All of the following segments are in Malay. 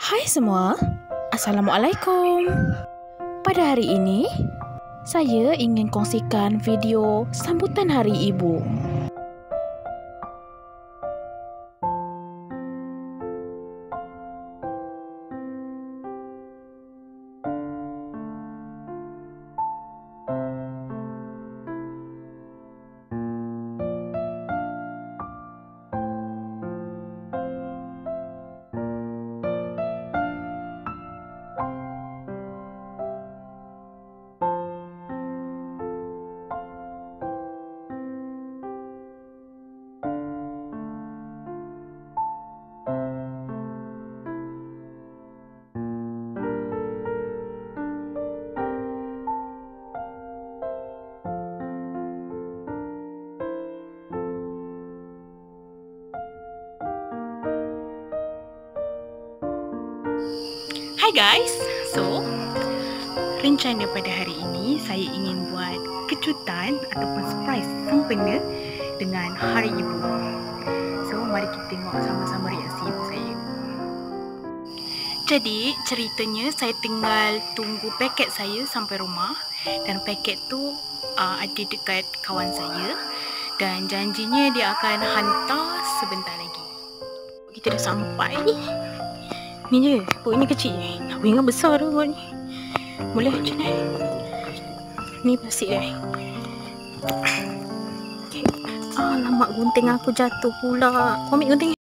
Hai semua, Assalamualaikum. Pada hari ini, saya ingin kongsikan video sambutan Hari Ibu. Hai guys, rencana pada hari ini saya ingin buat kejutan ataupun surprise sempena dengan Hari Ibu. Mari kita tengok sama-sama reaksi ibu saya. Jadi ceritanya saya tinggal tunggu paket saya sampai rumah, dan paket tu ada dekat kawan saya, dan janjinya dia akan hantar sebentar lagi. Kita dah sampai. Ni je, buat ni kecil je. Nak ingat besar tu buat ni. Boleh macam ni. Ni plastik dah. Okay. Alamak, gunting aku jatuh pula. Kau ambil gunting ni.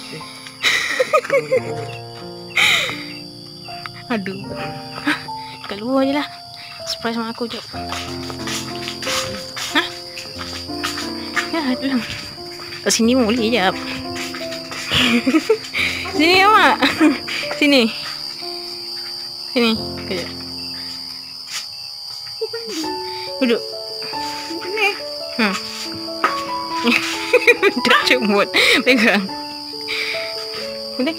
Aduh. Kat luar je lah. Surprise mak aku je. Ya, aduh. Kat sini boleh jap. Sini mak. Sini. Sini. Kejap. Duduk. Dah cemut. Pegang. Gunting.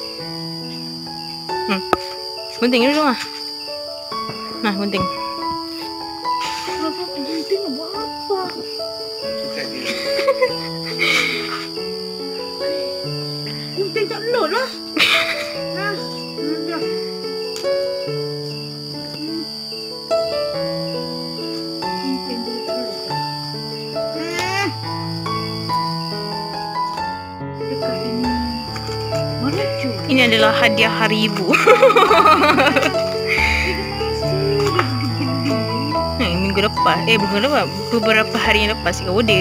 Gunting dulu mah. Nah, gunting. Gunting buat apa? Gunting tak load lah. Ini adalah hadiah Hari Ibu. Minggu lepas. Bukan lepas. Beberapa hari yang lepas kau order.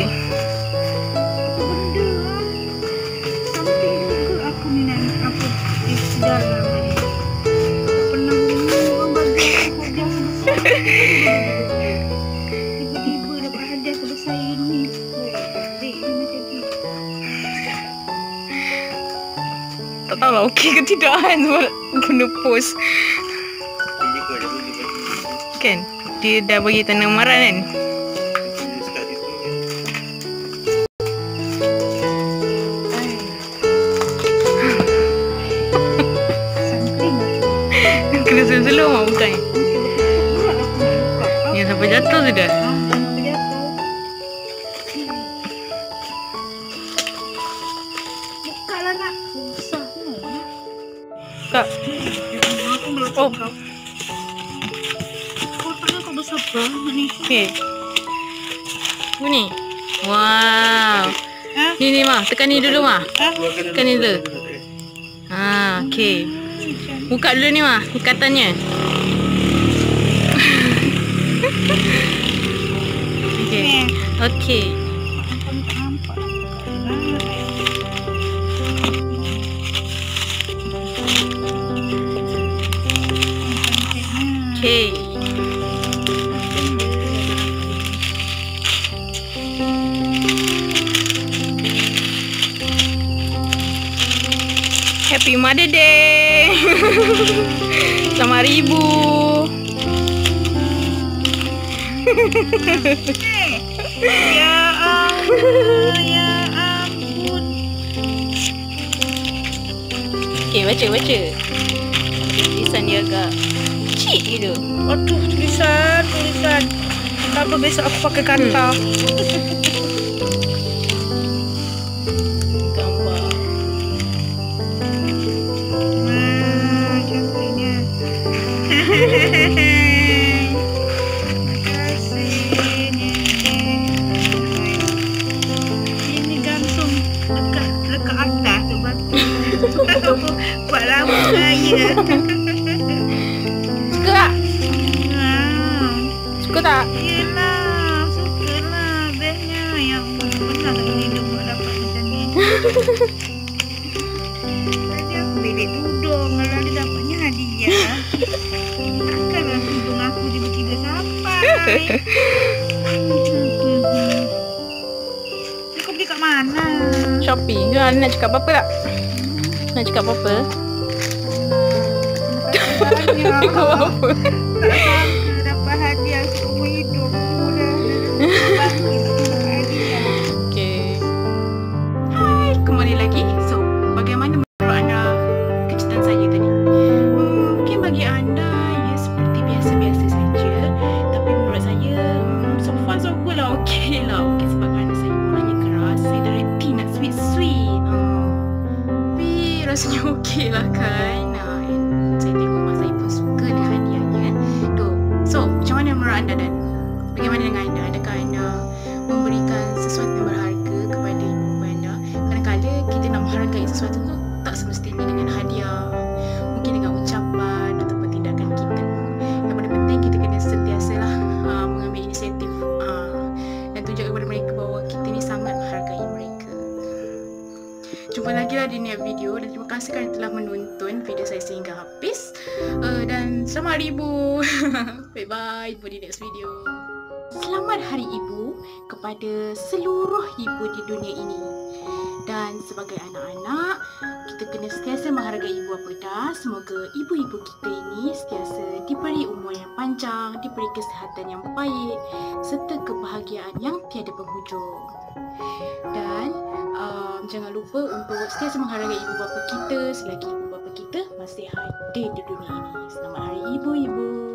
Tiba-tiba dapat hadiah sebesar ini. Tak tahulah okey ke tidak kan sebab guna post. Kan? Dia dah bagi tanda amaran kan? Kena sebelum lah bukan? Yang sampai jatuh sudah. Kak. Oh. Kotaknya kau besar banget ni. Okey. Ni. Wow. Ni mah, tekan ni dulu mah. Tekan ni dulu. Okey. Buka dulu ni mah, ikatannya. Okey. Okey. Okay. Happy Mother Day. Selamat Hari Ibu. Ya ampun, ya ampun. Okay, baca. Tulisan dia agak kecil gitu. Aduh, tulisan. Tak apa, besok aku pakai kanta. Gambar. Buat lama saya. Suka tak? Suka tak? Yelah, sukalah. Bestnya yang pernah tak hidup buat dapat macam ni. Tadi aku belik tudung kalau dia dapatnya hadiah. Takkanlah tudung aku tiba-tiba sampai. Kau beli kat mana? Shopee. Nak cakap apa-apa tak? Nak cakap apa-apa? Kau apa? Tak sangka dapat hadiah seumur hidup. Okay. Hai, kembali lagi. So, bagaimana menurut anda kejutan saya tadi? Mungkin bagi anda ia seperti biasa-biasa saja, tapi menurut saya so far so good lah. Okay lah. Okay, sebab anda saya orangnya keras, saya dah reti nak sweet-sweet. Tapi rasanya okay lah kan. Saya tengok mak saya pun suka dengan hadiahnya. So, macam mana menurut anda dan bagaimana dengan anda? Adakah anda memberikan sesuatu yang berharga kepada ibu bapa anda? Kadang-kadang kita nak menghargai sesuatu tu tak semestinya dengan hadiah, mungkin dengan ucapan ataupun tindakan kita. Yang paling penting kita kena sentiasalah mengambil inisiatif dan tunjukkan kepada mereka bahawa kita ni sangat menghargai mereka. Jumpa lagi lah di next video dan terima kasih kerana telah menonton video saya sehingga habis. Dan selamat Hari Ibu. Bye bye, jumpa di next video. Selamat Hari Ibu kepada seluruh ibu di dunia ini. Dan sebagai anak-anak, kita kena sentiasa menghargai ibu bapa kita. Semoga ibu-ibu kita ini sentiasa diberi umur yang panjang, diberi kesihatan yang baik, serta kebahagiaan yang tiada penghujung. Dan jangan lupa untuk sentiasa menghargai ibu bapa kita selagi ibu bapa kita masih ada di dunia ini. Selamat Hari Ibu, Ibu.